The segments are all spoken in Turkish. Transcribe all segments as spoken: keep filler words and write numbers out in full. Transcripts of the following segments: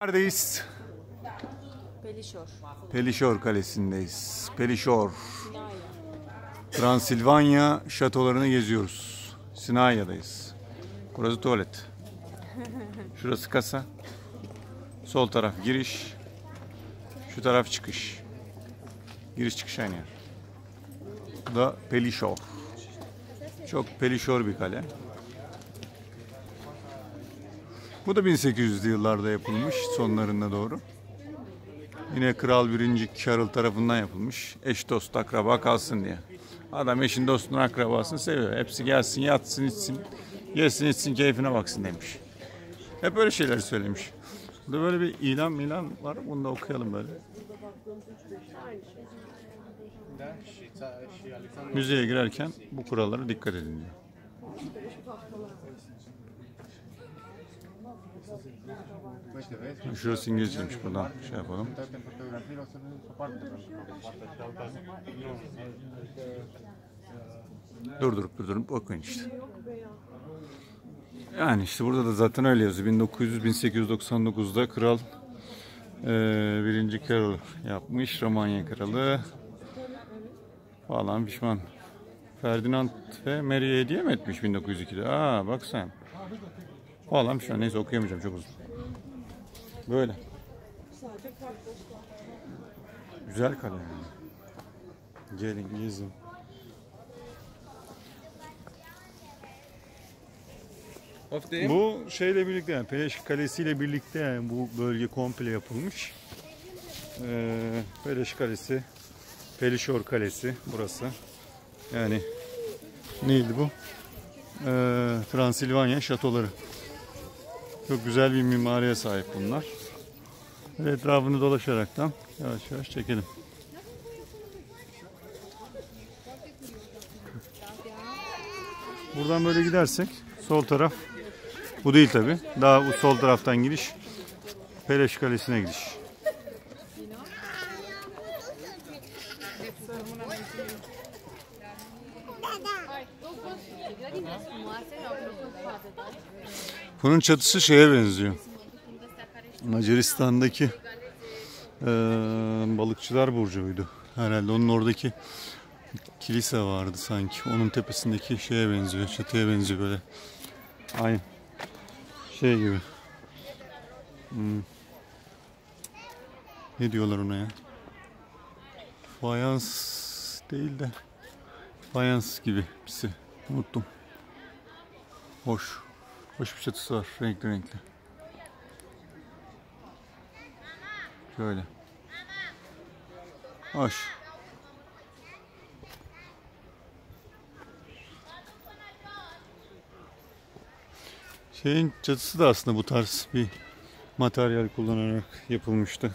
Neredeyiz? Pelişor. Pelişor Kalesi'ndeyiz. Pelişor. Transilvanya şatolarını geziyoruz. Sinayi'dayız. Burası tuvalet. Şurası kasa. Sol taraf giriş. Şu taraf çıkış. Giriş çıkış aynı yer. Bu da Pelişor. Çok Pelişor bir kale. Bu da bin sekiz yüzlü yıllarda yapılmış, sonlarına doğru. Yine Kral birinci. Karl tarafından yapılmış. Eş dost akraba kalsın diye. Adam eşin dostun akrabasını seviyor. Hepsi gelsin, yatsın, içsin, yesin, içsin, keyfine baksın demiş. Hep böyle şeyler söylemiş. Burada böyle bir ilan milan var. Bunu da okuyalım böyle. Müzeye girerken bu kurallara dikkat edin diyor. Şurası İngilizceymiş, buradan şey yapalım. Durdurup durdurup okuyun işte. Yani işte burada da zaten öyle yazıyor. bin dokuz yüz bin sekiz yüz doksan dokuz'da Kral e, birinci. Karl yapmış. Romanya Kralı falan pişman. Ferdinand ve Mary'e hediye mi etmiş bin dokuz yüz iki'de? Aa bak sen. Falan pişman. Neyse okuyamayacağım, çok uzun. Böyle. Güzel kale yani. Gelin gezin. Bu şeyle birlikte, yani Peleş Kalesi ile birlikte, yani bu bölge komple yapılmış. Ee, Peleş Kalesi, Pelişor Kalesi burası. Yani neydi bu? Ee, Transilvanya şatoları. Çok güzel bir mimariye sahip bunlar. Ve etrafını dolaşaraktan yavaş yavaş çekelim. Buradan böyle gidersek sol taraf, bu değil tabi. Daha bu sol taraftan giriş Peleş Kalesi'ne gidiş. Bunun çatısı şeye benziyor. Macaristan'daki e, balıkçılar burcuydu. Herhalde onun oradaki kilise vardı sanki. Onun tepesindeki şeye benziyor. Çatıya benziyor böyle. Aynı şey gibi. Hmm. Ne diyorlar ona ya? Fayans değil de fayans gibi birisi. Unuttum. Hoş. Hoş bir çatısı var. Renkli renkli. Şöyle. Hoş. Şeyin çatısı da aslında bu tarz bir materyal kullanarak yapılmıştı.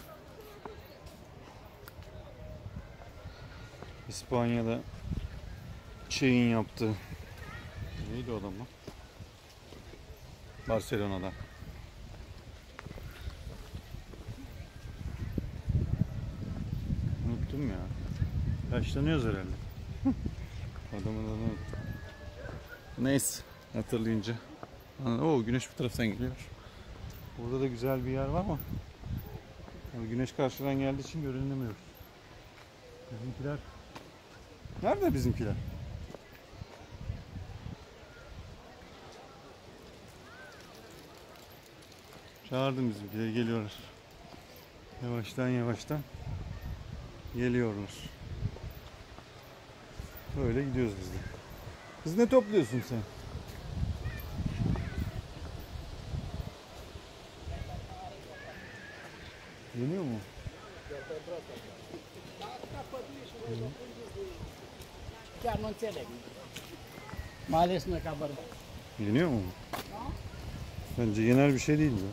İspanya'da şeyin yaptığı, neydi o adam lan? Barcelona'da. Unuttum ya. Yaşlanıyoruz herhalde. Adamın adını unuttum. Neyse, hatırlayınca. Oo, güneş bu taraftan geliyor. Burada da güzel bir yer var ama yani güneş karşıdan geldiği için görünemiyoruz. Bizimkiler nerede bizimkiler? Çağırdım bizimkileri, geliyorlar. Yavaştan yavaştan geliyorlar. Böyle gidiyoruz biz de. Kız ne topluyorsun sen? Yeniyor mu? Yeniyor mu? Bence yener bir şey değil bu.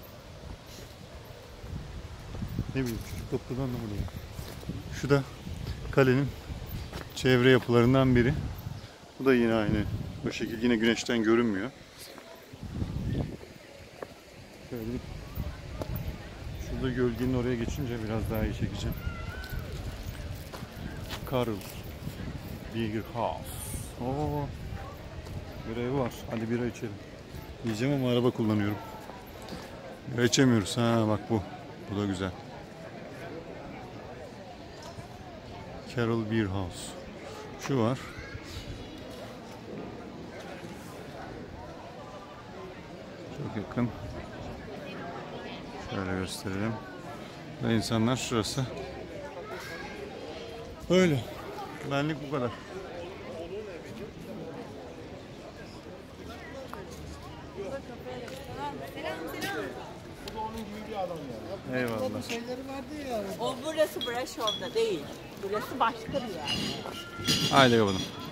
Ne bileyim, çocuk topladı anlamadım. Şu da kalenin çevre yapılarından biri. Bu da yine aynı bu şekilde, yine güneşten görünmüyor. Şöyle bir, şurada gölgenin oraya geçince biraz daha iyi çekeceğim. Karl Bierhaus. Oo, bir ev var. Hadi bira içelim. Diyeceğim ama araba kullanıyorum. Bira içemiyoruz. Ha bak bu. Bu da güzel. Carol Beer House. Şu var. Çok yakın. Şöyle gösterelim. Ve insanlar şurası. Öyle. Benlik bu kadar. Eyvallah. O burası Braşov'da değil. Burası başka bir yer. Haydi kapatalım.